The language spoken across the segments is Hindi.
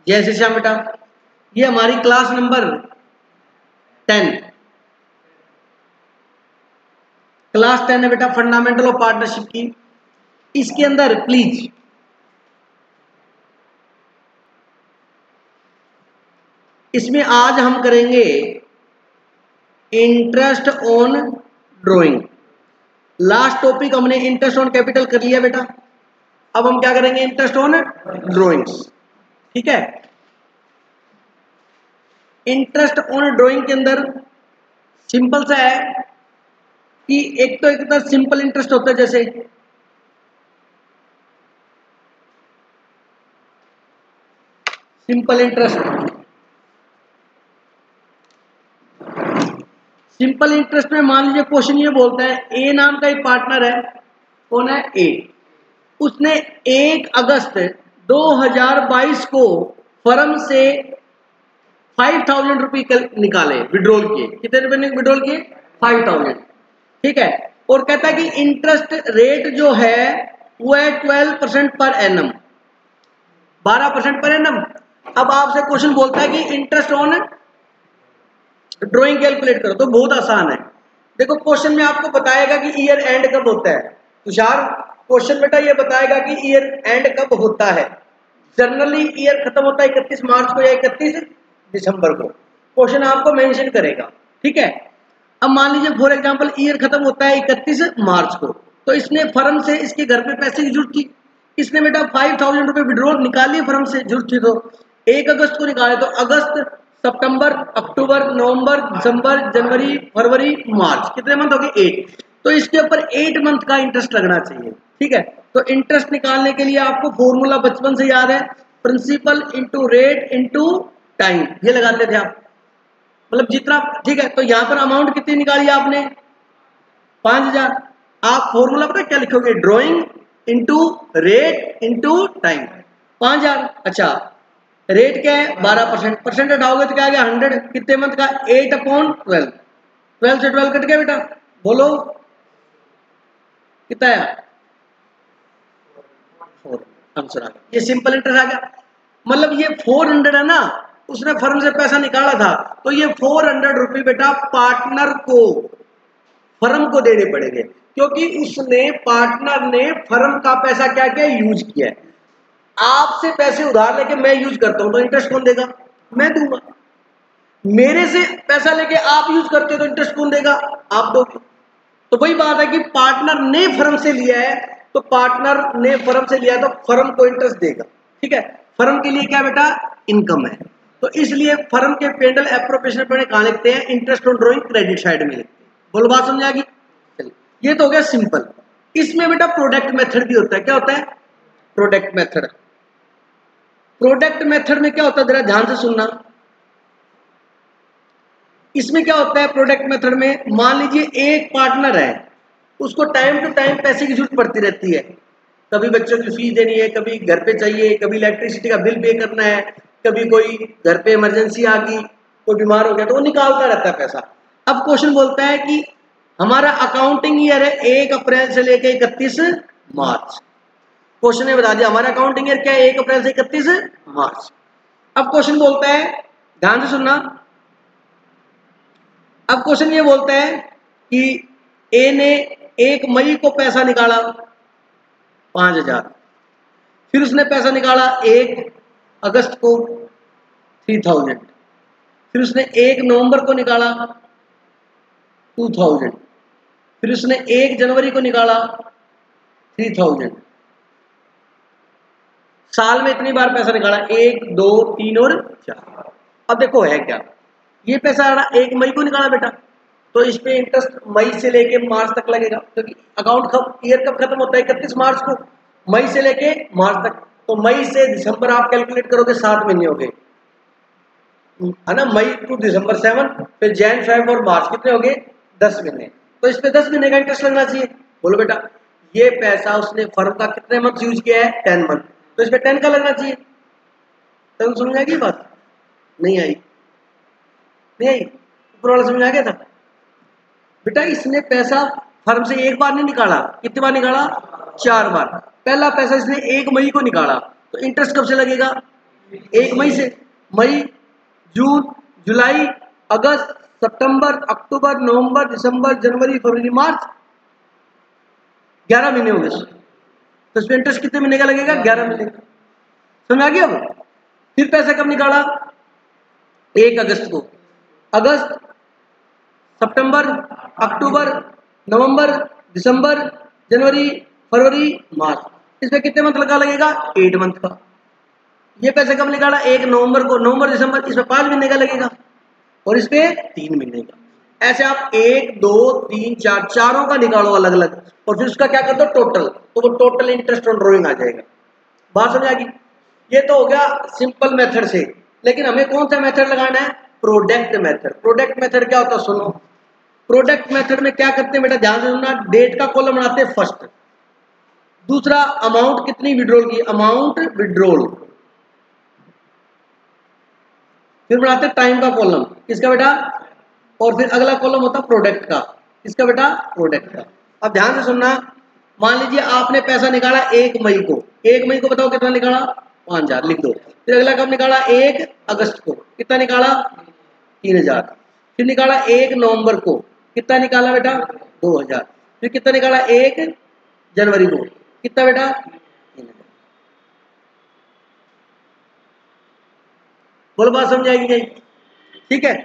जय श्री श्याम बेटा, ये हमारी क्लास नंबर 10 क्लास 10 है बेटा, फंडामेंटल ऑफ पार्टनरशिप की। इसके अंदर प्लीज इसमें आज हम करेंगे interest on drawing. Last topic हमने इंटरेस्ट ऑन कैपिटल कर लिया बेटा, अब हम क्या करेंगे, इंटरेस्ट ऑन ड्राइंग्स। ठीक है, इंटरेस्ट ऑन ड्राइंग के अंदर सिंपल सा है कि एक तो सिंपल इंटरेस्ट होता है, जैसे सिंपल इंटरेस्ट। सिंपल इंटरेस्ट में मान लीजिए क्वेश्चन ये बोलता है, ए नाम का एक पार्टनर है, कौन है, ए। उसने 1 अगस्त 2022 को फर्म से 5,000 रुपये निकाले, विड्रॉल किए। कितने रुपए ने विड्रॉल किए, 5,000। ठीक है, और कहता है कि इंटरेस्ट रेट जो है वो है 12% पर एनम, 12% पर एनम। अब आपसे क्वेश्चन बोलता है कि इंटरेस्ट ऑन ड्राइंग कैलकुलेट करो, तो बहुत आसान है। देखो क्वेश्चन में आपको बताएगा कि ईयर एंड कब होता है। तुषार, क्वेश्चन बेटा ये बताएगा कि ईयर एंड कब होता है। जनरली ईयर खत्म होता है 31 मार्च को या 31 दिसंबर को, क्वेश्चन आपको मेंशन करेगा। ठीक है, अब मान लीजिए फॉर एग्जांपल ईयर खत्म होता है 31 मार्च को, तो इसने फर्म से इसके घर पे पैसे की जरूरत थी, इसने बेटा 5,000 रुपए विड्रॉल निकाली फर्म से, जरूरत थी तो 1 अगस्त को निकाले, तो अगस्त, सितंबर, अक्टूबर, नवंबर, दिसंबर, जनवरी, फरवरी, मार्च, कितने मंथ हो गए, 8। तो इसके ऊपर 8 मंथ का इंटरेस्ट लगना चाहिए। ठीक है, तो इंटरेस्ट निकालने के लिए आपको फॉर्मूला बचपन से याद है, principal into rate into time, ये लगाते थे आप, मतलब जितना। ठीक है, तो यहां पर अमाउंट कितनी निकाली आपने, 5,000। आप फॉर्मूला पता क्या लिखोगे, drawing into rate into time, 5,000। अच्छा, रेट क्या है, 12%, परसेंट हटाओगे तो क्या आ गया, 100। कितने मंथ का, 8/12। 12 से 12 कट गया बेटा, बोलो कितना आया, 4 आंसर आ गया। ये सिंपल इंटरेस्ट आ गया, मतलब ये 400 है ना, उसने फर्म से पैसा निकाला था, तो ये 400 रुपये बेटा पार्टनर को, फर्म को देने पड़ेंगे, क्योंकि उसने, पार्टनर ने फर्म का पैसा क्या किया, यूज किया है। आपसे पैसे उधार लेके मैं यूज करता हूं तो इंटरेस्ट कौन देगा, मैं दूंगा। मेरे से पैसा लेके आप यूज करते हो तो इंटरेस्ट कौन देगा, आप दोगे। तो वही बात है कि पार्टनर ने फर्म से लिया है, तो पार्टनर ने फर्म से लिया है तो फर्म को इंटरेस्ट देगा। ठीक है, फर्म के लिए क्या बेटा, इनकम है, तो इसलिए फर्म के पेंडल एप्रोप्रिएशन पर कहां लिखते हैं, interest on drawing credit side में लिखते हैं। बोलो बात समझ आ गई। चलिए, ये तो हो गया सिंपल। इसमें बेटा प्रोडक्ट मेथड भी होता है। क्या होता है, प्रोडक्ट मेथड। प्रोडक्ट मेथड में क्या होता है, जरा ध्यान से सुनना। इसमें क्या होता है प्रोडक्ट मेथड में, मान लीजिए एक पार्टनर है, उसको टाइम टू टाइम पैसे की जरूरत पड़ती रहती है, कभी बच्चों की फीस देनी है, कभी घर पे चाहिए, कभी इलेक्ट्रिसिटी का बिल पे करना है, कभी कोई घर पे इमरजेंसी आ गई, कोई बीमार हो गया, तो वो निकालता रहता है पैसा। अब क्वेश्चन बोलता है कि हमारा अकाउंटिंग ईयर है 1 अप्रैल से लेकर 31 मार्च। क्वेश्चन ने बता दिया हमारा अकाउंटिंग ईयर क्या है, 1 अप्रैल से 31 मार्च। अब क्वेश्चन बोलता है, ध्यान से सुनना, अब क्वेश्चन ये बोलता है कि ए ने 1 मई को पैसा निकाला 5,000, फिर उसने पैसा निकाला 1 अगस्त को 3,000, फिर उसने 1 नवंबर को निकाला 2,000, फिर उसने 1 जनवरी को निकाला 3,000। साल में इतनी बार पैसा निकाला, 1, 2, 3 और 4। अब देखो है क्या, ये पैसा 1 मई को निकाला बेटा, तो इस पे इंटरेस्ट मई से लेके मार्च तक लगेगा, क्योंकि अकाउंट कब, ईयर कब खत्म होता है, 31 मार्च को, मई से लेके मार्च तक। तो मई से दिसंबर आप कैलकुलेट करोगे 7 महीने हो गए, है ना, मई टू दिसंबर 7, फिर जैन, फेब और मार्च, कितने हो गए, 10 महीने। तो इस पे 10 महीने का इंटरेस्ट लगना चाहिए। बोलो बेटा, ये पैसा उसने फर्म का कितने मंथ यूज किया है, 10 मंथ, तो इस पे 10 का लगना चाहिए। तो समझ आ गई बात, नहीं आई, नहीं आई, ऊपर वाला समझ आ गया था बेटा। इसने पैसा फर्म से एक बार नहीं निकाला, कितनी बार निकाला, 4 बार। पहला पैसा इसने 1 मई को निकाला, तो इंटरेस्ट कब से लगेगा, 1 मई से, मई, जून, जुलाई, अगस्त, सितंबर, अक्टूबर, नवंबर, दिसंबर, जनवरी, फरवरी, मार्च, 11 महीने हो गए। तो इसमें इंटरेस्ट कितने महीने का लगेगा? 11 महीने का। समझ आ गया? अब फिर पैसा कब निकाला? 1 अगस्त को। अगस्त, सितंबर, अक्टूबर, नवंबर, दिसंबर, जनवरी, फरवरी, मार्च, इसमें कितने मंथ का लगेगा? 8 मंथ का। ये पैसा कब निकाला? 1 नवंबर को। नवंबर, दिसंबर, इसमें 5 महीने का लगेगा और इसमें 3 महीने का। ऐसे आप 1, 2, 3, 4 चारों का निकालो अलग अलग और फिर उसका क्या कर दो टोटल, तो वो टोटल इंटरेस्ट ऑन ड्रॉइंग आ जाएगा। बात समझ आ गई? ये तो हो गया सिंपल मेथड से। लेकिन हमें कौन सा मेथड लगाना है? Product method. प्रोडक्ट मेथड क्या होता है? सुनो, प्रोडक्ट मेथड में क्या करते हैं बेटा, ध्यान से सुनना। डेट का कॉलम बनाते हैं फर्स्ट, दूसरा अमाउंट कितनी विड्रॉल की, अमाउंट विड्रॉल, फिर बनाते हैं टाइम का कॉलम, किसका बेटा, और फिर अगला कॉलम होता है प्रोडक्ट का, किसका बेटा, प्रोडक्ट का। अब ध्यान से सुनना, मान लीजिए आपने पैसा निकाला 1 मई को, 1 मई को बताओ कितना निकाला? 5000, लिख दो। फिर अगला कब निकाला? 1 अगस्त को, कितना निकाला? 3000। फिर निकाला 1 नवंबर को, कितना निकाला बेटा? 2000। फिर कितना निकाला? 1 जनवरी को, कितना बेटा? 3000। बोलो, बात समझ आएगी नहीं? ठीक है।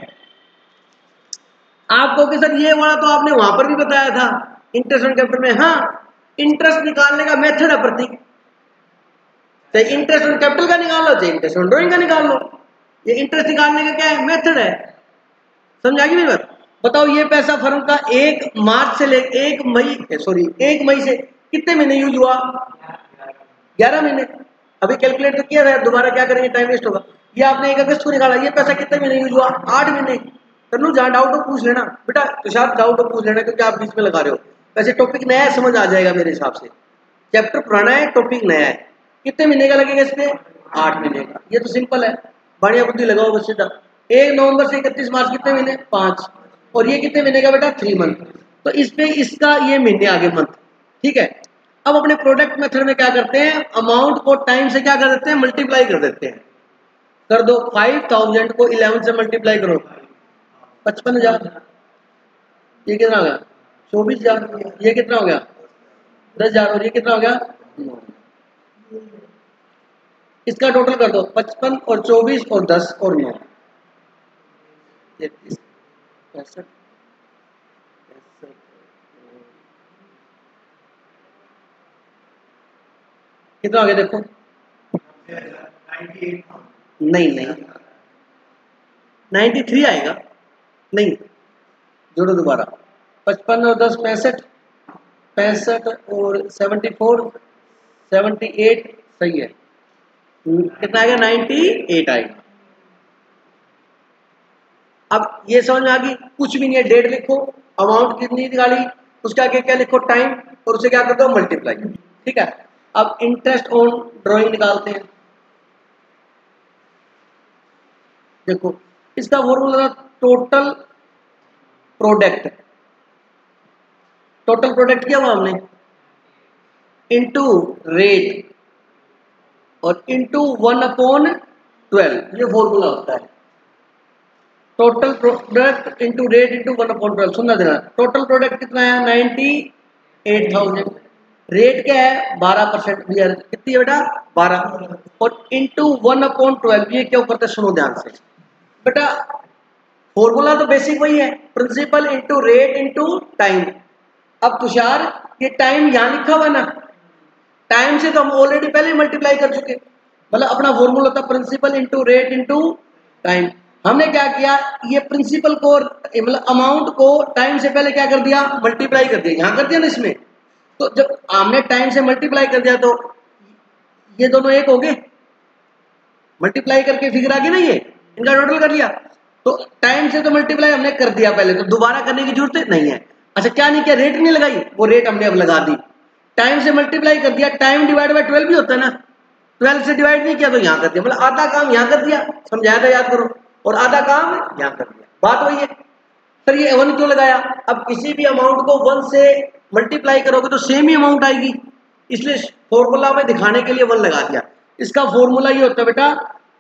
आपको कि सर ये वाला तो आपने वहां पर भी बताया था इंटरेस्ट ऑन कैपिटल में। हाँ, इंटरेस्ट निकालने का मेथड है प्रतीक, चाहे इंटरेस्ट ऑन कैपिटल का निकाल लो, चाहे इंटरेस्ट ऑन ड्रॉइंग का निकाल लो। ये इंटरेस्ट निकालने का क्या है? मेथड है। समझाएगी मेरी बात? बताओ, ये पैसा फर्म का 1 मार्च से ले 1 मई से कितने महीने यूज हुआ? 11 महीने। अभी कैलकुलेट तो किया था, दोबारा क्या करेंगे, टाइम वेस्ट होगा। ये आपने 1 अगस्त को निकाला, ये पैसा कितने महीने यूज हुआ? 8 महीने। तनु जहाँ डाउट हो पूछ लेना बेटा, तुषार डाउट हो पूछ लेना, क्योंकि आप बीच में लगा रहे हो। वैसे टॉपिक नया है, समझ आ जाएगा मेरे हिसाब से। चैप्टर पुराना है, टॉपिक नया है। कितने महीने का लगेगा इसमें? 8 महीने का। ये तो सिंपल है, बढ़िया बुद्धि लगाओ बस सीधा। 1 नवंबर से 31 मार्च कितने महीने? 5। और ये कितने महीने का बेटा? 3 मंथ। तो इसमें इसका ये महीने आगे मंथ। ठीक है। अब अपने प्रोडक्ट मेथड में क्या करते हैं, अमाउंट को टाइम से क्या कर देते हैं? मल्टीप्लाई कर देते हैं। कर दो, 5000 को 11 से मल्टीप्लाई करो, 55,000। ये कितना हो गया? 24,000। ये कितना हो गया? 10,000। और ये कितना हो गया? 9। इसका टोटल कर दो, 55 और 24 और 10 और 9, 33, 65, कितना हो गया देखो? नहीं 93 आएगा। नहीं, जोड़ो दोबारा, 55 और 10 65, 65 और 74 78, सही है। कितना आएगा? 98 आएगा। अब ये समझ में आ गई? कुछ भी नहीं है, डेट लिखो, अमाउंट कितनी निकाली, उसके आगे क्या लिखो? टाइम, और उसे क्या कर दो? मल्टीप्लाई। ठीक है। अब इंटरेस्ट ऑन ड्रॉइंग निकालते हैं। देखो, इसका formula total product, total product क्या हुआ हमने, इनटू रेट और इनटू 1/12, ये फॉर्मूला होता है। Total product into rate into 1/12। सुनना देना, टोटल प्रोडक्ट कितना है? 98,000। रेट क्या है? 12%। कितनी है बेटा? 12। और इनटू 1/12, ये क्या करते हैं? सुनो ध्यान से बेटा, फॉर्मूला तो बेसिक वही है, principal into rate into time. अब तुषार, ये टाइम यहां लिखा हुआ ना, टाइम से तो हम ऑलरेडी पहले मल्टीप्लाई कर चुके। मतलब अपना फॉर्मूला था principal into rate into time. हमने क्या किया, ये प्रिंसिपल को मतलब अमाउंट को टाइम से पहले क्या कर दिया? मल्टीप्लाई कर दिया। यहां कर दिया ना इसमें, तो जब हमने टाइम से मल्टीप्लाई कर दिया तो ये दोनों एक हो गए, मल्टीप्लाई करके फिगर आ गई ना, ये इनका टोटल कर लिया। तो टाइम से तो मल्टीप्लाई हमने कर दिया पहले, तो दोबारा करने की जरूरत नहीं है। अच्छा, क्या नहीं किया? रेट नहीं लगाई, वो रेट हमने अब लगा दी। टाइम से मल्टीप्लाई कर दिया, टाइम डिवाइड बाय 12 भी होता है ना, 12 से डिवाइड नहीं किया तो यहाँ कर दिया, मतलब आधा काम यहाँ कर दिया, समझाया था याद करो, और आधा काम यहाँ कर दिया। बात वही है। सर ये 1 क्यों लगाया? अब किसी भी अमाउंट को 1 से मल्टीप्लाई करोगे तो सेम ही अमाउंट आएगी, इसलिए फॉर्मूला में दिखाने के लिए 1 लगा दिया। इसका फॉर्मूला ये होता है बेटा,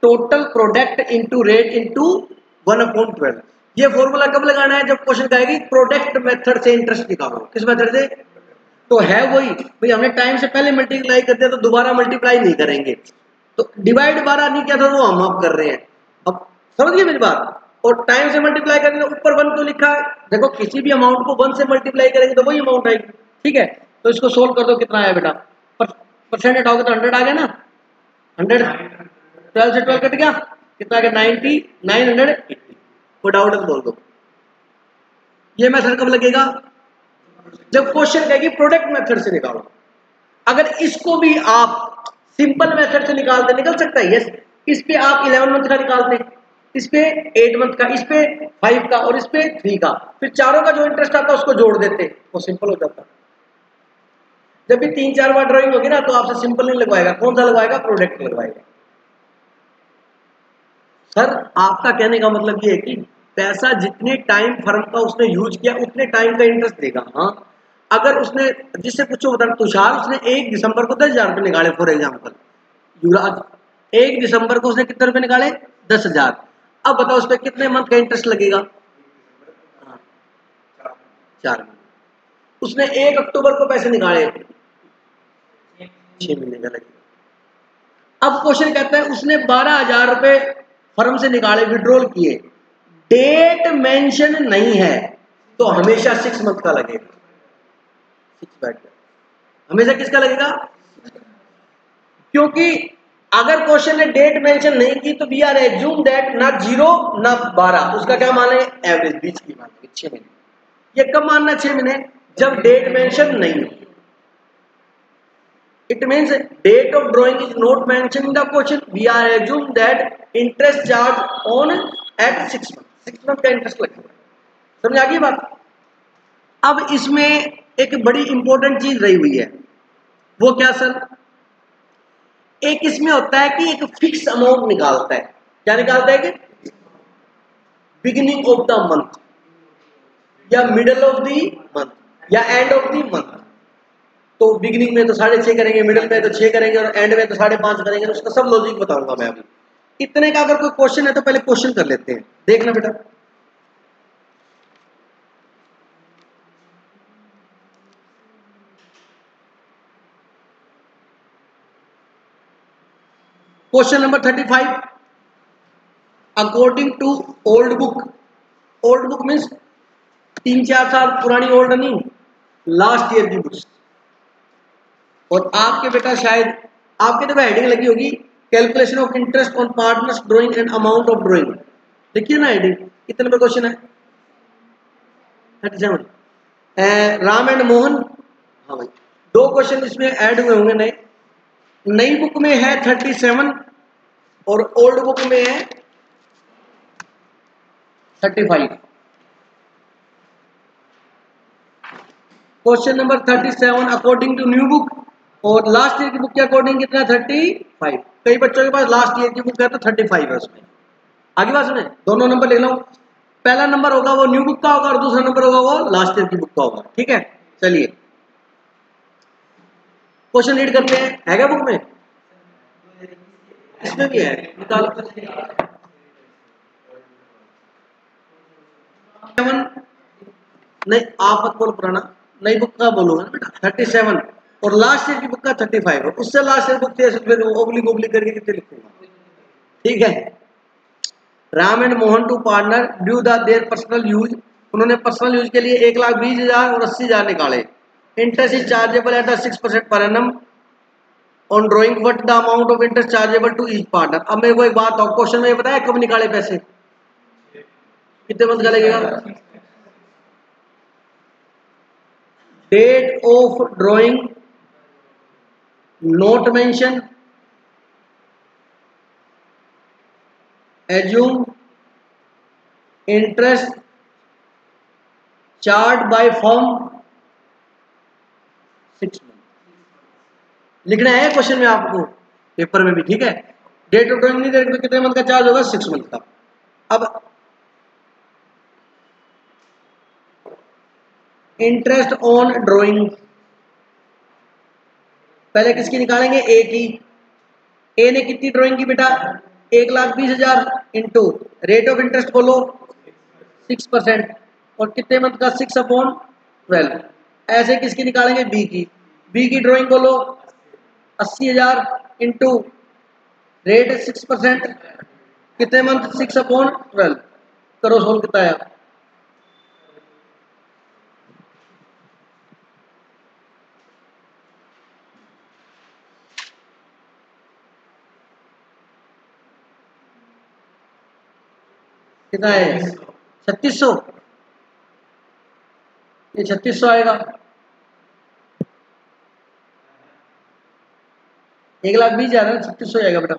total product into rate into 1/12। ये फॉर्मूला कब लगाना है? जब क्वेश्चन कहेगी प्रोडक्ट मेथड से इंटरेस्ट निकालो। किस मेथड से? तो है वही भाई, हमने टाइम से पहले मल्टीप्लाई कर दिया तो दोबारा मल्टीप्लाई नहीं करेंगे, तो डिवाइड 12 नहीं किया था वो हम अब कर रहे हैं। अब समझिए मेरी बात। और टाइम से मल्टीप्लाई करेंगे, ऊपर 1 क्यों लिखा है? देखो किसी भी अमाउंट को 1 से मल्टीप्लाई करेंगे तो वही अमाउंट आएगी। ठीक है, तो इसको सोल्व कर दो, कितना आया बेटा? परसेंट हटाओगे तो 100 आ गया ना, 100 12 से 12 कट गया, कितना आ गया? 90 980। कोई डाउट है तो बोल दो। ये मेथड कब लगेगा? जब क्वेश्चन कहेगी प्रोडक्ट मेथड से निकालो। अगर इसको भी आप सिंपल मेथड से निकालते, निकल सकता है यस। इस पे आप 11 मंथ का निकालते, इस पे 8 मंथ का, इस पे 5 का और इस पे 3 का, फिर चारों का जो इंटरेस्ट आता है उसको जोड़ देते, वो सिंपल हो जाता। जब भी 3-4 बार ड्राइंग होगी ना तो आपसे सिंपल नहीं लगवाएगा, कौन सा लगवाएगा? प्रोडक्ट लगवाएगा। सर आपका कहने का मतलब ये है कि पैसा जितने टाइम फर्म का उसने यूज किया उतने टाइम का इंटरेस्ट देगा। हाँ, अगर उसने, जिससे पूछो बता, तुषार उसने 1 दिसंबर को 10,000 रुपये निकाले फॉर एग्जाम्पल, युवराज 1 दिसंबर को उसने कितने रुपए निकाले? 10,000। अब बताओ उस पर कितने मंथ का इंटरेस्ट लगेगा? 4 महीने। उसने 1 अक्टूबर को पैसे निकाले, 6 महीने का लगेगा। अब क्वेश्चन कहता है उसने 12,000 रुपए फर्म से निकाले, विड्रॉल किए, डेट मेंशन नहीं है तो हमेशा 6 मंथ का लगेगा। 6 बैठ गया, हमेशा किसका लगेगा? क्योंकि अगर क्वेश्चन ने डेट मेंशन नहीं की तो वी आर एज्यूम दैट ना 0 ना 12, उसका क्या माने? एवरेज, बीच की मान, 6 महीने। ये कब मानना 6 महीने? जब डेट मेंशन नहीं हो। It means date of drawing is not mentioned in the question. We are assume that interest charge on at 6 months. 6 month का इंटरेस्ट लगेगा। समझ आ गई बात? अब इसमें एक बड़ी इंपॉर्टेंट चीज रही हुई है, वो क्या सर? एक इसमें होता है कि एक फिक्स अमाउंट निकालता है। क्या निकालता है? कि बिगिनिंग ऑफ द मंथ या मिडल ऑफ द मंथ या एंड ऑफ द मंथ। तो बिगिनिंग में तो 6.5 करेंगे, मिडिल में तो 6 करेंगे और एंड में तो 5.5 करेंगे। उसका सब लॉजिक बताऊंगा मैं अभी। इतने का अगर कोई क्वेश्चन है तो पहले क्वेश्चन कर लेते हैं, देखना बेटा। Question number 35, according to old book. Old book means 3-4 साल पुरानी, ओल्ड नहीं, लास्ट ईयर की बुक्स। और आपके बेटा शायद आपके तो हेडिंग लगी होगी, calculation of interest on partners drawing and amount of drawing. देखिए ना हेडिंग, कितने नंबर क्वेश्चन है? 37। राम एंड मोहन। हाँ भाई, 2 क्वेश्चन इसमें ऐड हुए होंगे नए। नई बुक में है 37 और ओल्ड बुक में है 35। Question number 37 according to new book, और लास्ट ईयर की बुक के अकॉर्डिंग कितना? 35। कई बच्चों के पास लास्ट ईयर की बुक है तो 35 है उसमें। आगे बात सुने, दोनों नंबर लिख लो। पहला नंबर होगा वो न्यू बुक का होगा और दूसरा नंबर होगा वो लास्ट ईयर की बुक का होगा। ठीक है, चलिए क्वेश्चन रीड करते हैं। है क्या बुक में? इसमें भी है, निकालो। नहीं आप मत बोलो पुराना, नई बुक का बोलूंगा ना बेटा। 37 और लास्ट ईयर की बुक का 35 है। उससे लास्ट ईयर बुक फिर ओबलिक ओबलिक करके कितने लिखूंगा। ठीक है। Ram and Mohan two partner due their personal use. उन्होंने पर्सनल यूज के लिए 1,20,000 और 80,000 निकाले। इंटरेस्ट इज चार्जेबल एट 6% पर annum on drawing. What the amount of interest chargeable to each partner. अब मेरे को एक बात और, क्वेश्चन में ये बताया कब निकाले पैसे, कितने मंथ का लगेगा? Date of drawing not mention, assume interest charge by firm 6 month. लिखना है क्वेश्चन में आपको, पेपर में भी। ठीक है, डेट ऑफ ड्रॉइंग नहीं दे तो कितने मंथ का चार्ज होगा? 6 मंथ का। अब इंटरेस्ट ऑन ड्रॉइंग पहले किसकी निकालेंगे? ए की। ए ने कितनी ड्राइंग की बेटा? 1,20,000 इंटू रेट ऑफ इंटरेस्ट बोलो 6%, और कितने मंथ का 6/12। ऐसे किसकी निकालेंगे, बी की ड्राइंग बोलो 80,000 इंटू रेट 6%, कितने मंथ 6/12। करो सोल्व, कितना आया। कितना है 3600, ये 3600 आएगा। 1,20,000 है, 3600 आएगा बेटा,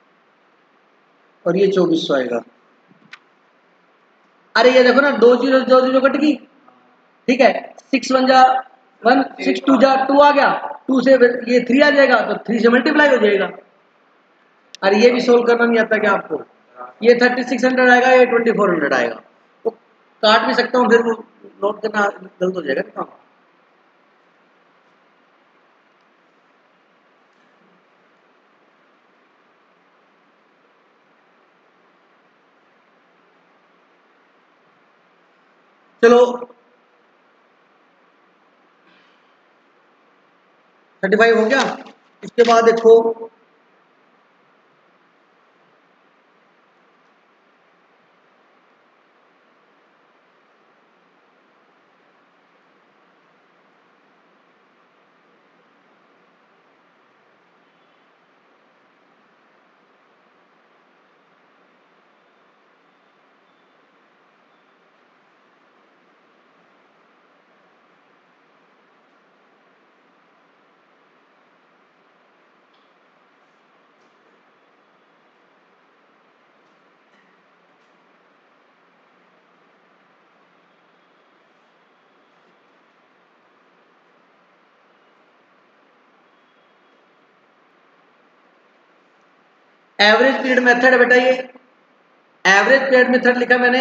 और ये 2400 आएगा। अरे ये देखो ना, 2 जीरो कट गई, ठीक है। 6 1 6 2 आ गया, 2 से ये 3 आ जाएगा, तो 3 से मल्टीप्लाई हो जाएगा। अरे ये भी सोल्व करना नहीं आता क्या आपको, ये 3600 आएगा, ये 2400 आएगा, तो काट भी सकता हूँ, फिर वो नोट करना गलत हो जाएगा काम। चलो 35 हो गया। उसके बाद देखो एवरेज पीरियड मेथड है बेटा, ये एवरेज पीरियड मेथड लिखा मैंने।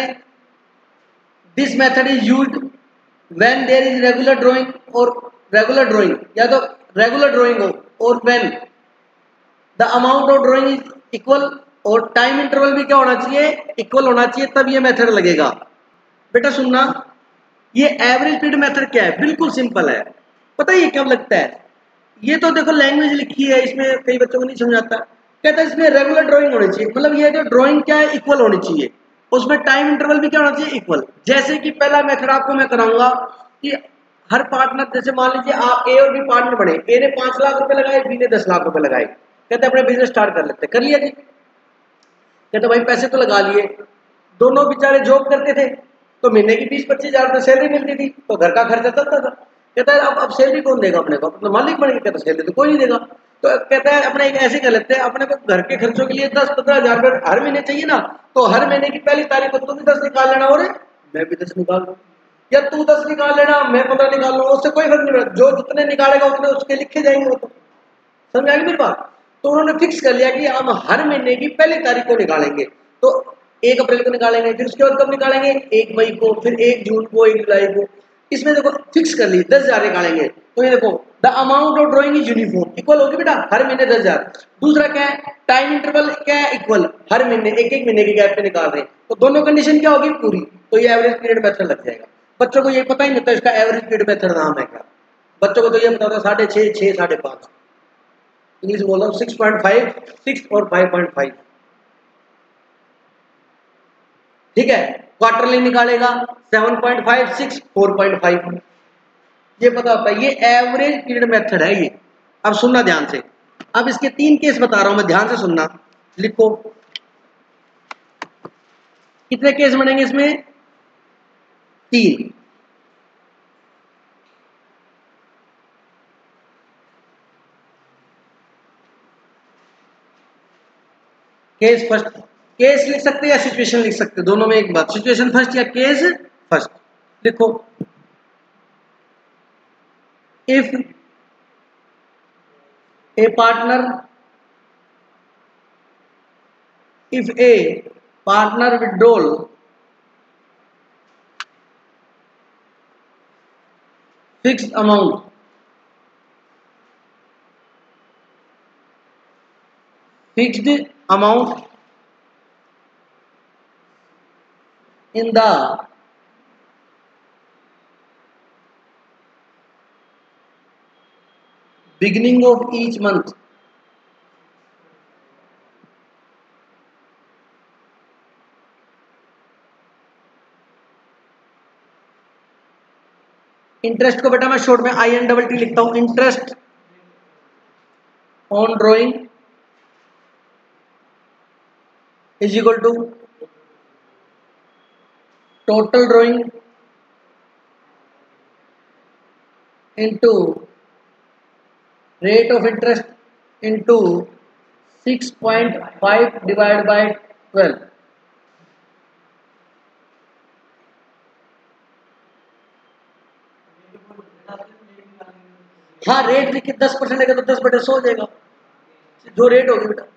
This method is used when there is regular drawing और रेगुलर ड्राइंग, या तो रेगुलर ड्राइंग हो, और when the amount of drawing is equal, और टाइम इंटरवल भी क्या होना चाहिए, इक्वल होना चाहिए, तब ये मेथड लगेगा। बेटा सुनना, ये एवरेज पीरियड मेथड क्या है, बिल्कुल सिंपल है। पता है ये कब लगता है, ये तो देखो लैंग्वेज लिखी है, इसमें कई बच्चों को नहीं समझ आता। कहता है इसमें रेगुलर ड्राइंग होनी चाहिए, मतलब ये जो ड्राइंग क्या है, इक्वल होनी चाहिए, उसमें टाइम इंटरवल भी क्या होना चाहिए, इक्वल। जैसे कि पहला मेथड आपको मैं कराऊंगा कि हर पार्टनर, जैसे मान लीजिए आप ए और बी पार्टनर बने, ए ने 5 लाख रुपए लगाए, बी ने 10 लाख रुपए लगाए। कहते अपने बिजनेस स्टार्ट कर लेते, कर लिया जी। कहते भाई पैसे तो लगा लिए, दोनों बेचारे जॉब करते थे, तो महीने की 20-25 हजार सैलरी मिलती थी, तो घर का खर्चा चलता था। कहता है अब सैलरी कौन देगा अपने को, अपना मालिक बनेगा। कहता सैलरी तो कोई नहीं देगा, तो कहता है अपने एक ऐसे कर लेते हैं, अपने को घर के खर्चों के लिए 10-15 हजार रुपये हर महीने चाहिए ना, तो हर महीने की पहली तारीख को तू भी 10 निकाल लेना, और मैं भी 10 निकाल लूँ, या तू 10 निकाल लेना, मैं 15 निकाल लूँ, उससे कोई फर्क नहीं पड़ता, जो जितने निकालेगा उतने उसके लिखे जाएंगे। वो तो समझ आ गई मेरी बात। तो उन्होंने फिक्स कर लिया कि हम हर महीने की पहली तारीख को निकालेंगे, तो 1 अप्रैल को निकालेंगे, फिर उसके बाद कब निकालेंगे, 1 मई को, फिर 1 जून को, 1 जुलाई को। इसमें देखो फिक्स कर ली 10,000 निकालेंगे, तो ये देखो the amount of drawing is uniform, equal होगी बेटा, हर महीने 10,000। दूसरा क्या है, टाइम इंटरवल क्या है, इक्वल, हर महीने एक महीने के गैप पे निकाल रहे हैं, तो दोनों कंडीशन क्या होगी, पूरी, तो ये एवरेज पीरियड मेथड लग जाएगा। बच्चों को ये पता ही नहीं होता इसका एवरेज पीरियड मेथड नाम है क्या, बच्चों को तो ये पता था 6.5, 6, 5.5, इंग्लिश बोल रहा हूँ 6.5, 6 और 5.5, ठीक है। क्वार्टरली निकालेगा 7.5, 6, 4.5, ये पता होता है, ये एवरेज पीरियड मेथड है ये। अब सुनना ध्यान से, अब इसके 3 केस बता रहा हूं मैं, ध्यान से सुनना, लिखो कितने केस बनेंगे इसमें, 3। केस फर्स्ट, केस लिख सकते हैं या सिचुएशन लिख सकते हैं, दोनों में एक बात, सिचुएशन फर्स्ट या केस फर्स्ट। लिखो, if a partner, if a partner withdraw fixed amount in the beginning of each month. Interest को बेटा मैं शॉर्ट में INTT लिखता हूं, interest on drawing is equal to total drawing into rate of interest into 6.5 divide by 12। हाँ रेट लिखिए 10% लेगा तो 10/100 हो जाएगा, जो रेट होगी बेटा।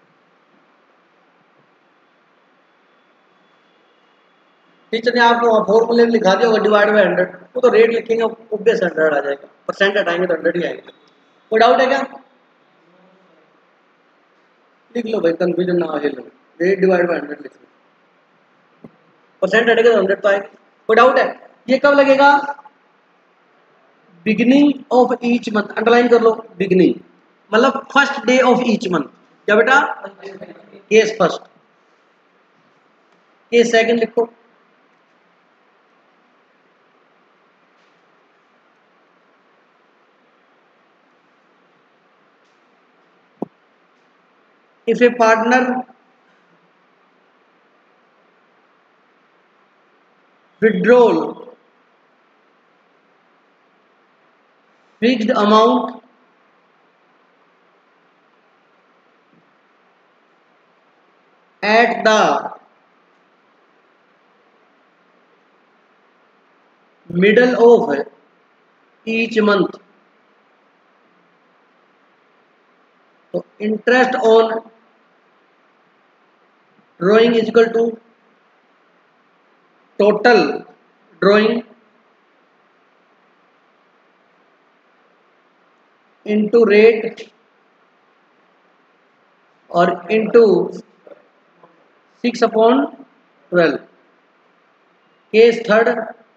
टीचर ने आपको फॉर्मूले में लिखा दिया होगा डिवाइड बाय 100, वो तो रेट लिखेंगे ऑब्वियस 100 आ जाएगा, परसेंट हटाएंगे तो 100 ही आएगा। कोई डाउट है क्या? लिख लो भाई, कंफ्यूजन ना आ लो, रेट डिवाइड बाय 100 लिख लो, परसेंट हटेगा तो 100 तो आएगा। कोई डाउट है? ये कब लगेगा? Beginning of each month, underline कर लो, बिगिनिंग मतलब first day of each month. क्या बेटा? केस फर्स्ट, केस सेकंड लिखो। If a partner withdraw fixed amount at the middle of each month, so interest on drawing is equal to total drawing into rate और into 6/12। Case third,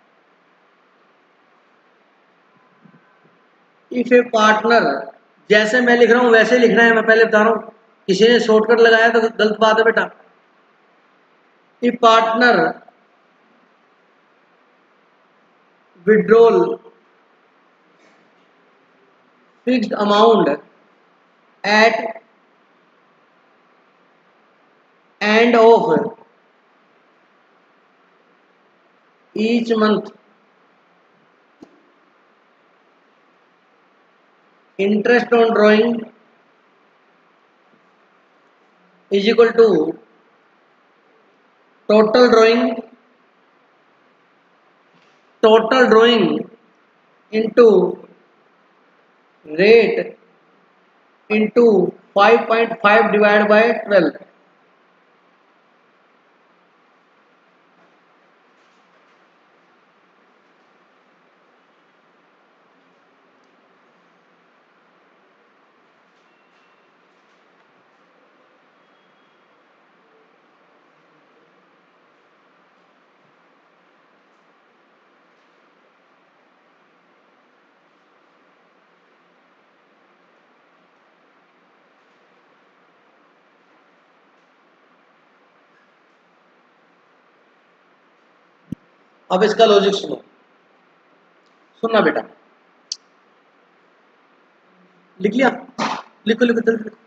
if a partner, जैसे मैं लिख रहा हूं वैसे लिखना है, मैं पहले बता रहा हूं, किसी ने शॉर्टकट लगाया तो गलत बात है बेटा। If partner withdrawal fixed amount at end of each month, interest on drawing is equal to total drawing into rate into 5.5 divided by 12। अब इसका लॉजिक सुनो, सुनना बेटा, लिख लिया? लिखो लिखो जल्दी लिखो।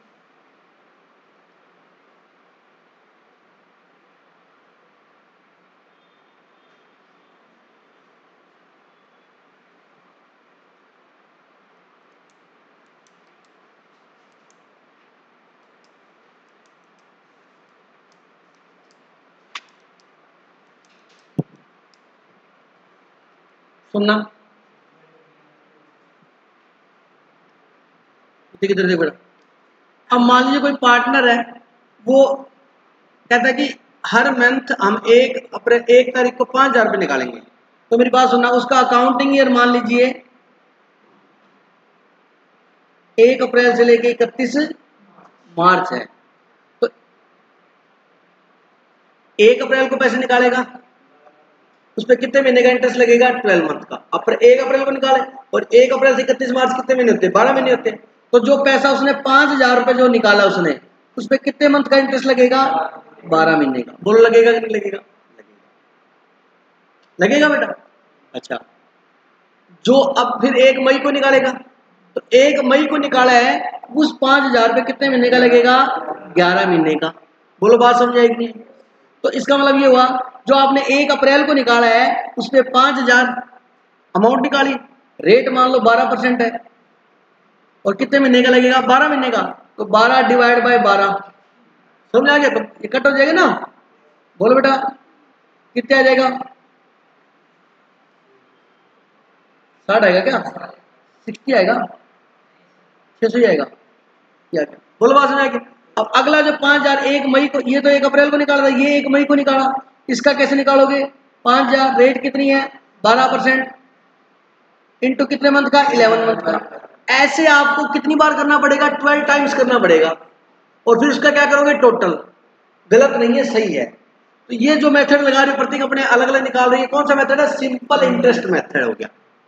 सुनना, किधर देखो बेटा। अब मान लीजिए कोई पार्टनर है, वो कहता है कि हर मंथ हम 1 तारीख को 5,000 रुपये निकालेंगे। तो मेरी बात सुनना, उसका अकाउंटिंग ईयर मान लीजिए 1 अप्रैल से लेके 31 मार्च है, तो 1 अप्रैल को पैसे निकालेगा, उस पर कितने महीने का इंटरेस्ट लगेगा? 12 मंथ का। अब 1 अप्रैल को निकाले और 1 अप्रैल से 31 मार्च कितने महीने होते हैं? 12 महीने होते हैं। तो जो पैसा उसने 5,000 रुपये जो निकाला उसने, उस पर कितने मंथ का इंटरेस्ट लगेगा? 12 महीने का। बोलो लगेगा कि नहीं लगेगा? लगेगा बेटा। अच्छा, जो अब फिर 1 मई को निकालेगा, तो 1 मई को निकाला है, उस 5,000 रुपये कितने महीने का लगेगा? 11 महीने का। बोलो बात समझ आएगी? तो इसका मतलब ये हुआ, जो आपने 1 अप्रैल को निकाला है उस पर 5,000 अमाउंट निकाली, रेट मान लो 12% है, और कितने महीने का लगेगा? 12 महीने का। तो 12 डिवाइड बाय 12, समझ आ गया? तो इकट्ठ हो जाएगा ना। बोलो बेटा कितने आ जाएगा? 60 आएगा क्या? 60 आएगा? 600 आएगा? क्या क्या? बोलो बात समझ आएगी? अब अगला जो 5,000 1 मई को, ये तो 1 अप्रैल को निकाला था, ये 1 मई को निकाला, इसका कैसे निकालोगे? 5,000 रेट कितनी है? 12% इंटू कितने मंथ का? 11 मंथ का। ऐसे आपको कितनी बार करना पड़ेगा? 12 टाइम्स करना पड़ेगा, और फिर उसका क्या करोगे? टोटल। गलत नहीं है, सही है। तो ये जो मेथड लगा रहे हो प्रतीक अपने अलग अलग निकाल रही है, कौन सा मेथड है? सिंपल इंटरेस्ट मेथड हो गया,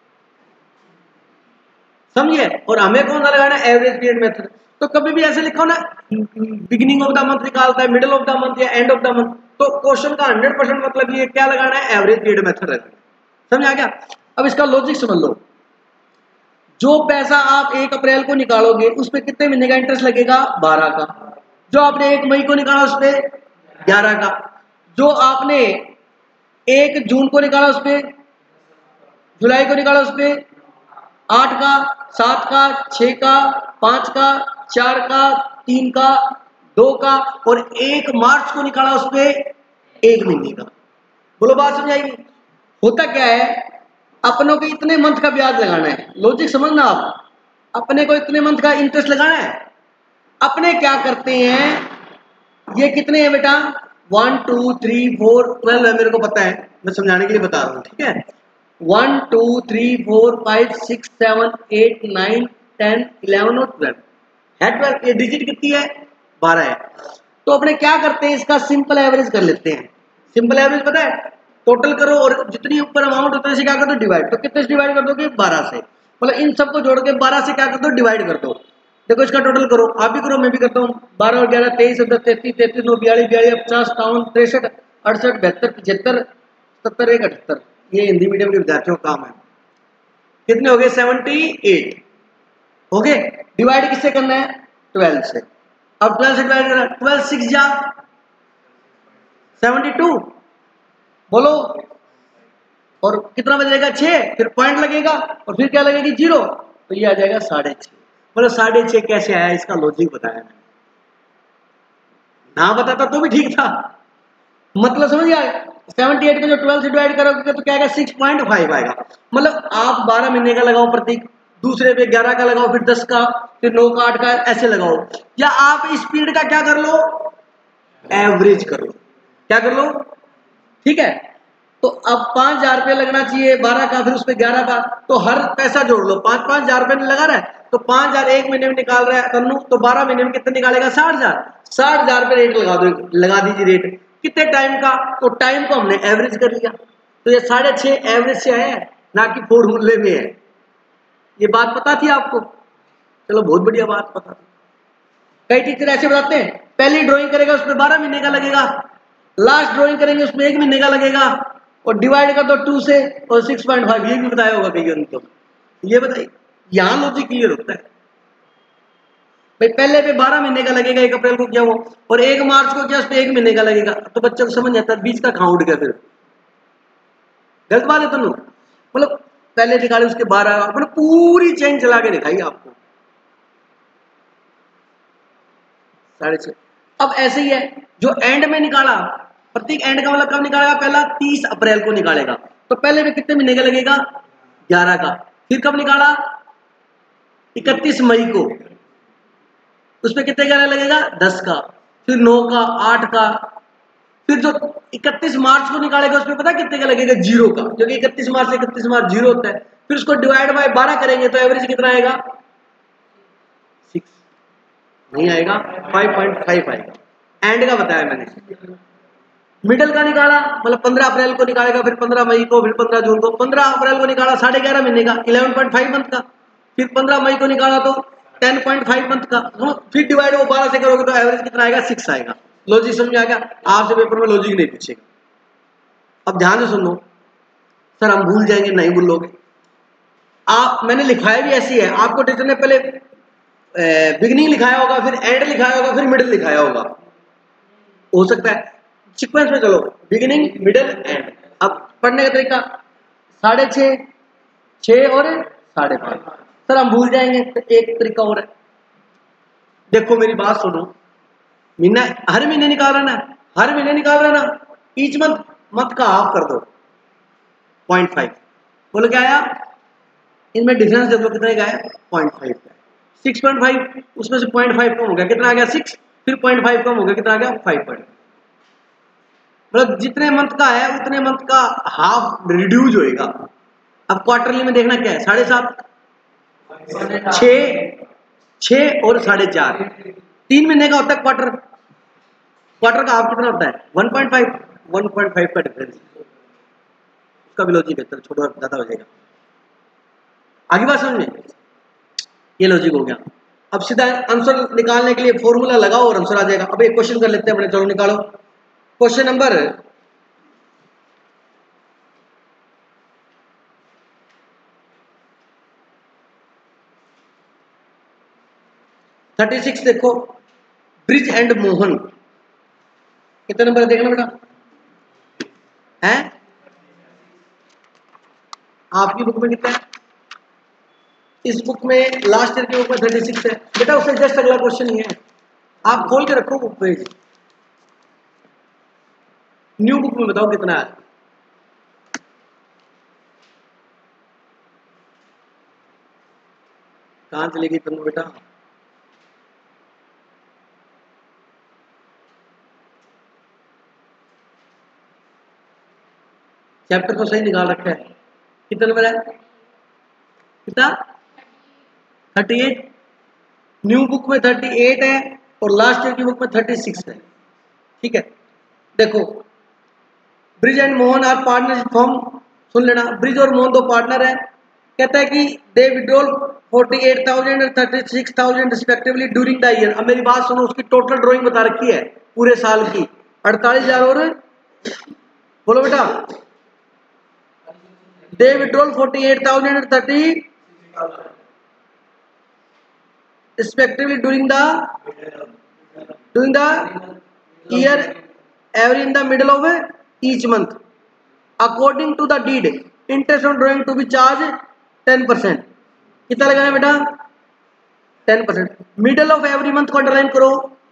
समझिए। और हमें कौन सा लगाना है? Average period method. तो कभी भी ऐसे लिखो ना, बिगिनिंग ऑफ द मंथ निकालता है, मिडिल ऑफ द मंथ या एंड ऑफ द मंथ, तो क्वेश्चन का 100% मतलब ये क्या लगाना है? एवरेज पीरियड मेथड लगाना है। समझ आ गया? अब इसका लॉजिक समझ लो। जो पैसा आप 1 अप्रैल को निकालोगे उस पर कितने महीने का इंटरेस्ट लगेगा? 12 का। जो आपने 1 मई को निकाला उस पर 11 का। जो आपने 1 जून को निकाला उस पर, जुलाई को निकाला उस पर 8 का, 7 का, 6 का, 5 का, 4 का, 3 का, 2 का, और 1 मार्च को निकाला उस पर 1 महीने का। बोलो बात समझ आएगी? होता क्या है, अपनों को इतने मंथ का ब्याज लगाना है, लॉजिक समझना आप। अपने को इतने मंथ का इंटरेस्ट लगाना है। अपने क्या करते हैं, ये कितने हैं बेटा? 1 2 3 4 12 है, मेरे को पता है, मैं समझाने के लिए बता रहा हूँ, ठीक है। 1 2 3 4 5 6 7 8 9 10 11 और 12 है। 12 ये डिजिट कितनी है? 12 है। तो अपने क्या करते हैं, इसका सिंपल एवरेज कर लेते हैं। सिंपल एवरेज पता है? टोटल करो और जितनी ऊपर अमाउंट उतने से क्या कर दो? डिवाइड। तो कितने से डिवाइड कर दोगे? 12 से। मतलब इन सबको जोड़ के 12 से क्या कर दो? डिवाइड कर दो। देखो इसका टोटल करो, आप भी करो, मैं भी करता हूँ। 12 और 11 23 10 33 33 9 42 42 50 57 63 68 72 75 77 1 78। ये हिंदी मीडियम के विद्यार्थियों का काम है। कितने हो गए? 78 हो गए। डिवाइड किससे करना है? 12 से। अब 12 से डिवाइड करना, 12 6 जा 72, बोलो। और कितना बचेगा? 6। फिर पॉइंट लगेगा और फिर क्या लगेगी? 0। तो ये आ जाएगा 6.5। बोलो 6.5 कैसे आया? इसका लॉजिक बताया मैंने। ना बताता तो भी ठीक था, मतलब समझ गया? 78 को जो 12 से डिवाइड करोगे तो क्या आएगा? 6.5 आएगा। मतलब आप 12 महीने का लगाओ प्रतीक, दूसरे पे 11 का लगाओ, फिर 10 का, फिर 9 का, 8 का, ऐसे लगाओ। या आप इस पीरियड का क्या कर लो? एवरेज कर लो। क्या कर लो? ठीक है। तो अब 5,000 रुपये लगना चाहिए 12 का, फिर उस पर 11 का, तो हर पैसा जोड़ लो। 5,000 रुपये लगा रहा है, तो 5,000 1 महीने में निकाल रहा है तन्नू, तो 12 महीने में कितने निकालेगा? 60,000। 60,000 रुपये रेट लगा दो, लगा दीजिए रेट। कितने टाइम का? तो टाइम को हमने एवरेज कर लिया, तो ये 6.5 एवरेज से आया है, ना कि फॉर्मूले में है। ये बात पता थी आपको? चलो बहुत बढ़िया बात पता थी। कई टीचर ऐसे बताते हैं, पहली ड्राइंग करेगा उसमें 12 महीने का लगेगा, लास्ट ड्राइंग करेंगे उसमें 1 महीने का लगेगा, और डिवाइड कर दो 2 से, और 6.5। ये भी बताया होगा कई तो। ये बताइए, यहां लॉजिक क्लियर होता है भाई। पहले पे 12 महीने का लगेगा, 1 अप्रैल को किया वो, और 1 मार्च को किया उस पर 1 महीने का लगेगा, तो बच्चे को समझ आता है बीच का कहाँ उठ गया। फिर गलत बात है तनु। मतलब पहले निकाले उसके 12, मतलब पूरी चेन चला के दिखाई आपको 6.5। अब ऐसे ही है, जो एंड में निकाला प्रतीक, एंड का मतलब कब निकालेगा? पहला 30 अप्रैल को निकालेगा, तो पहले में कितने महीने का लगेगा? 11 का। फिर कब निकाला? 31 मई को, उसमें कितने का लगेगा? 10 का। फिर 9 का, 8 का। फिर जो 31 मार्च को निकालेगा उसमें पता कितने का लगेगा? 0 का, क्योंकि 31 मार्च से 31 मार्च 0 होता है। फिर उसको डिवाइड बाय 12 करेंगे तो एवरेज कितना आएगा? 6 नहीं आएगा, 5.5 आएगा। एंड का बताया मैंने, मिडल का निकाला मतलब 15 अप्रैल को निकालेगा, फिर 15 मई को, फिर 15 जून को। 15 अप्रैल को निकाला 11.5 महीने का 11.5 मंथ का, फिर 15 मई को निकाला तो 10.5 मंथ का, फिर डिवाइड वो 12 से करोगे तो एवरेज कितना आएगा? 6 आएगा। लॉजिक समझ आ गया? आपसे पेपर में लॉजिक नहीं पूछेगा। अब ध्यान से सुनो, सर हम भूल जाएंगे, नहीं भूलोगे आप। मैंने लिखाया भी ऐसी है, आपको टीचर ने पहले बिगिनिंग लिखाया होगा, फिर एंड लिखाया होगा, फिर मिडिल लिखाया होगा, हो सकता है सीक्वेंस में चलो, बिगिनिंग मिडिल एंड। अब पढ़ने का तरीका 6:30, 6 और 5:30। सर हम भूल जाएंगे तो एक तरीका और है, देखो मेरी बात सुनो, महीना हर महीने निकाल रहा ना, हर महीने निकाल रहा ना, ईच मंथ, मंथ का हाफ कर दो 0.5। बोलो क्या आया? इनमें डिफरेंस देख लो कितने का है? 0.5 का। 6.5 उसमें से 0.5 कम हो गया, कितना आ गया? 6। फिर 0.5 कम हो गया, कितना आ गया? 5। मतलब जितने मंथ का है उतने मंथ का हाफ रिड्यूज होएगा। अब क्वार्टरली में देखना क्या है? 7.5, 6, 6 और 4.5, 3 महीने का होता है क्वार्टर। क्वार्टर का हाफ कितना होता है? 1.5, 1.5 का डिफरेंस। उसका भी लॉजिक है, चलो छोड़ो ज्यादा हो जाएगा। आगे बात समझ में? ये लॉजिक हो गया। अब सीधा आंसर निकालने के लिए फॉर्मूला लगाओ और आंसर आ जाएगा। अब एक क्वेश्चन कर लेते हैं अपने, चलो निकालो क्वेश्चन नंबर 36। देखो, ब्रिज एंड मोहन, कितने नंबर है देखना बेटा? हैं आपकी बुक में कितना है? इस बुक में लास्ट ईयर की बुक में 36 है बेटा, उससे जस्ट अगला क्वेश्चन ही है, आप खोल के रखो बुक पेज। न्यू बुक में बताओ कितना है? कहां चलेगी तुम बेटा? चैप्टर तो सही निकाल रखा है, कितने नंबर है? कितना? 38। न्यू बुक में 38 है और लास्ट ईयर की बुक में 36 है। ठीक है, देखो Brij and Mohan are partnership firm, सुन लेना, ब्रिज और मोहन दो पार्टनर है। कहता है कि दे विड्रॉल 48,000 और 36,000 रिस्पेक्टिवली ड्यूरिंग द ईयर। अब मेरी बात सुनो, उसकी टोटल ड्राइंग बता रखी है पूरे साल की 48,000 और, बोलो बेटा, दे विड्रॉल 48,000 और 30 respectively during the year, every in the middle of each month, according to the deed interest on drawing to be charged 10%। कितना लगाना बेटा? 10%। मिडल ऑफ एवरी मंथ को अंडरलाइन करो,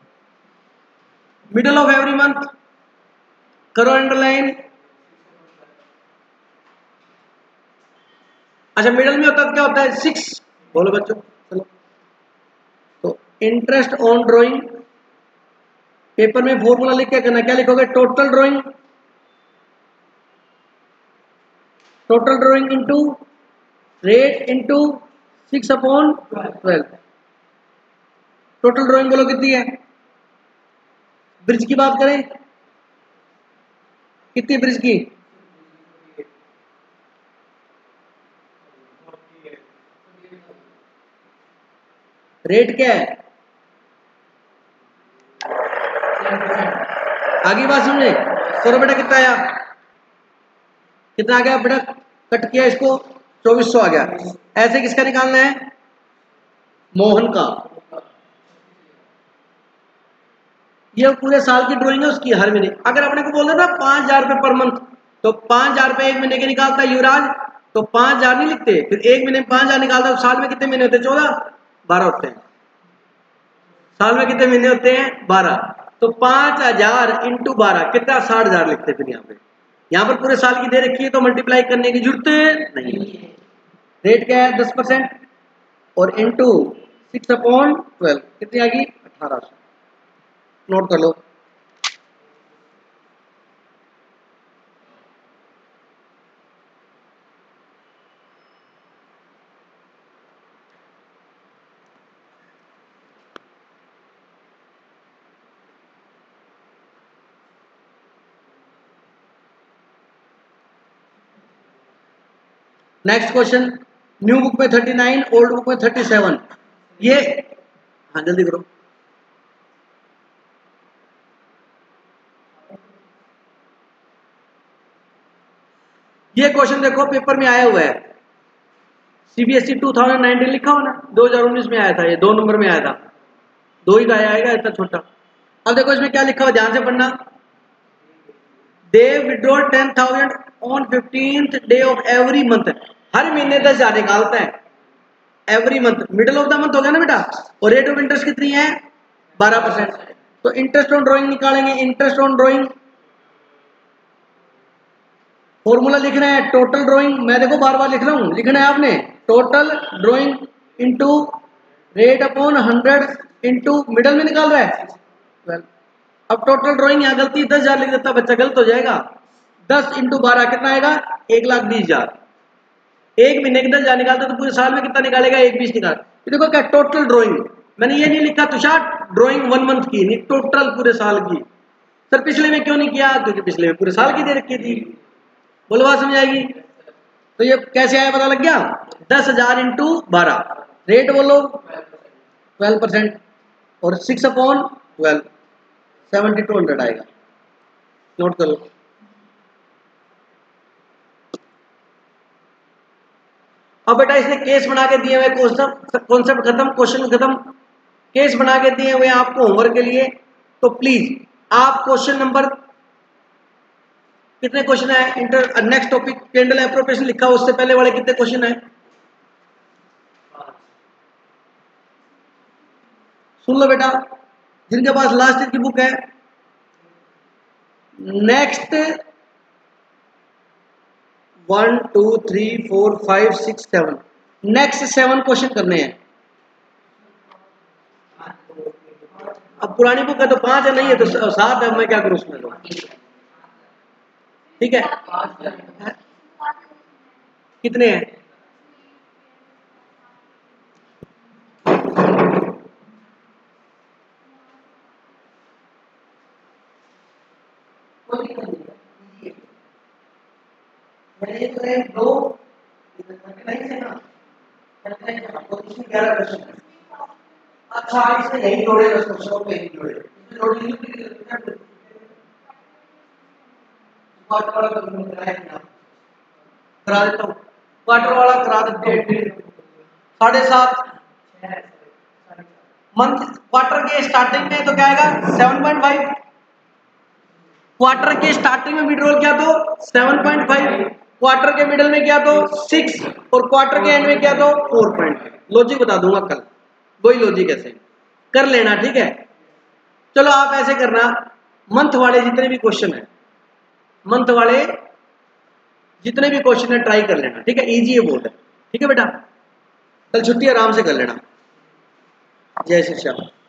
मिडल ऑफ एवरी मंथ करो अंडरलाइन। अच्छा मिडल में होता क्या होता है? 6। बोलो बच्चों, चलो तो इंटरेस्ट ऑन ड्राइंग, पेपर में फॉर्मूला लिख के करना, क्या लिखोगे? Total drawing, total drawing into rate into 6/12। Total drawing बोलो कितनी है? ब्रिज की बात करें, कितनी ब्रिज की? रेट क्या है? आगे बात समझे? करो बेटा, कितना आया? कितना आ गया बेटा? कट किया इसको, 2400 आ गया। ऐसे किसका निकालना है? मोहन का। ये पूरे साल की ड्राइंग है उसकी, हर महीने। अगर अपने को बोल देना 5,000 रुपये पर मंथ, तो 5,000 रुपये एक महीने के निकालता है युवराज, तो 5,000 नहीं लिखते, फिर एक महीने में 5,000 निकालता है, तो साल में कितने महीने होते हैं? 14, 12 होते हैं। साल में कितने महीने होते हैं? 12। तो 5,000 इंटू 12 कितना? 60,000 लिखते हैं। फिर यहाँ पर पूरे साल की दे रखी है तो मल्टीप्लाई करने की जरूरत नहीं है। रेट क्या है? 10% और इंटू 6/12 कितनी आ गई? 1800। नोट कर लो। नेक्स्ट क्वेश्चन, न्यू बुक में 39, ओल्ड बुक में 37। ये हाँ जल्दी करो। ये क्वेश्चन देखो पेपर में आया हुआ है, सीबीएसई 2019 लिखा हो ना, 2019 में आया था, ये 2 नंबर में आया था, 2 ही का आएगा इतना छोटा। अब देखो इसमें क्या लिखा हुआ, ध्यान से पढ़ना। They withdraw 10,000 on 15th day of every month. हर महीने 10,000 निकालता है every month, middle of the month हो गया ना बेटा। और रेट ऑफ इंटरेस्ट कितनी है 12%। तो इंटरेस्ट ऑन ड्रॉइंग निकालेंगे। इंटरेस्ट ऑन ड्रॉइंग फॉर्मूला लिखना है, टोटल ड्रॉइंग, मैं देखो बार बार लिख रहा हूं, लिखना है आपने, total drawing into rate upon 100 into middle में निकाल रहा है 12। अब टोटल ड्रॉइंग यहाँ गलती 10,000 लिख देता बच्चा, गलत हो जाएगा। 10 इंटू 12 कितना आएगा 1,20,000। एक महीने के 10,000 निकालते तो पूरे साल में कितना निकालेगा 1,20 निकाल। देखो क्या टोटल ड्रॉइंग, मैंने ये नहीं लिखा तुषार ड्रॉइंग 1 मंथ की, नहीं टोटल पूरे साल की। सर पिछले में क्यों नहीं किया, क्योंकि पिछले में पूरे साल की दे रखी थी। बोलो बात समझ आएगी। तो ये कैसे आया पता लग गया, 10,000 इंटू 12, रेट बोलो 12% और 6 अपॉन 12 7200 आएगा। नोट करो। अब बेटा इसने केस बना के दिए हुए, कॉन्सेप्ट खत्म, क्वेश्चन खत्म, केस बना के दिए हुए आपको होमवर्क के लिए। तो प्लीज आप क्वेश्चन नंबर कितने क्वेश्चन है, enter next topic candle appropriation लिखा हो, उससे पहले वाले कितने क्वेश्चन है, सुन लो बेटा जिनके पास लास्ट ईयर की बुक है। नेक्स्ट 1 2 3 4 5 6 7 नेक्स्ट 7 क्वेश्चन करने हैं। अब पुरानी बुक है तो 5 है, नहीं है तो 7 है, मैं क्या करूं उसमें तो, ठीक है। कितने हैं, दो, अच्छा इसमें यही जोड़े, 10 क्वेश्चन में यही जोड़े, करा देता हूँ, क्वार्टर वाला करा देते हैं। 7.5 मंथ क्वार्टर के स्टार्टिंग में तो क्या आएगा 7.5, क्वार्टर के स्टार्टिंग में विड्रॉल क्या तो 7.5, क्वार्टर के मिडल में क्या तो 6 और क्वार्टर के एंड में क्या तो 4.5। लॉजिक बता दूंगा कल, वही लॉजिक ऐसे कर लेना, ठीक है। चलो आप ऐसे करना, मंथ वाले जितने भी क्वेश्चन है, मंथ वाले जितने भी क्वेश्चन है ट्राई कर लेना, ठीक है। इजी है बोर्ड है, ठीक है बेटा। कल छुट्टी आराम से कर लेना। जय श्री श्याम।